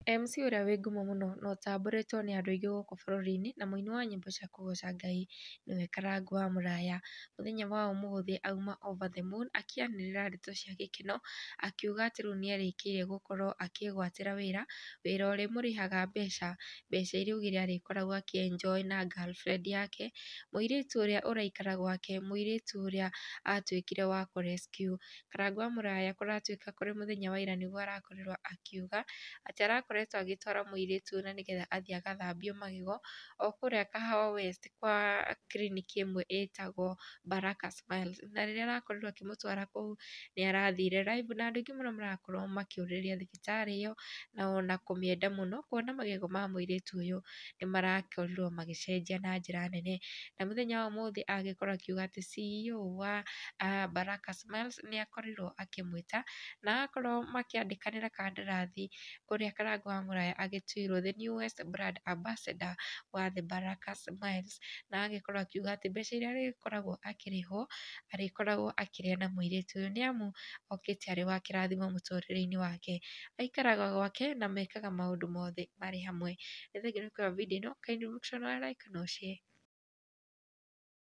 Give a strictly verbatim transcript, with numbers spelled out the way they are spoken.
M C ũrĩa wĩ ngumo mũno na ũtambũrĩtwo nĩ andũ aingĩ gũkũ bũrũri-inĩ na mũini wa nyĩmbo cia kũgoca Ngai nĩwe Karangũ wa Mũraya. Mũthenya wa ũmũthĩ auma over the moon akĩanĩrĩra ndeto cia gĩkeno, akiuga atĩ rĩu nĩarĩkĩtie gũkorwo akĩgwatĩra wĩra, wĩra ũrĩa ũmũrĩhaga mbeca, mbeca iria augire arĩkoragwo akĩ enjoy na girlfriend yake, mũirĩtu ũrĩa ũraikara gwake, mũirĩtu ũrĩa atuĩkire wa kũ rescue. Karangũ wa Mũraya kũratuĩka kũrĩ mũthenya wa ira nĩguo arakorirwo akiuga atĩ arakoretwo agĩtwara mũirĩtu na nĩgetha athiĩ agathambio magego o kũrĩa Kahawa West kwa kiriniki ĩmwe ĩtagwo Baraka Smiles. Na rĩrĩa arakorirwo akĩmũtwara kũu nĩarathire live na andũ aingĩ mũno marakorwo makĩũrĩria thibitarĩ ĩyo na ona kũmĩenda mũno kuona magego ma mũirĩtu ũyũ nĩmarakorirwo magĩcenjia na njĩra nene. Na mũthenya wa ũmũthĩ agĩkorwo akiuga atĩ C E O wa Baraka Smiles nĩakorirwo akĩmwĩta na agakorwo makĩandĩkanĩra kandarathi kũrĩa Karangũ wa Mũraya agĩtuirwo the newest brand ambassador wa the Baraka Smiles. Na agĩkorwo akiuga atĩ mbeca iria arĩkoragwo akĩrĩhwo arĩkoragwo akĩrĩa na mũirĩtu ũyũ nĩamu okĩte arĩ wa kĩrathimo mũtũrĩre-inĩ wake. Aikaraga gwake na mekaga maũndũ mothe marĩ hamwe. Nĩ thengiũ nĩ kuona video ĩno, kindly make sure nĩ wa like na ũshare.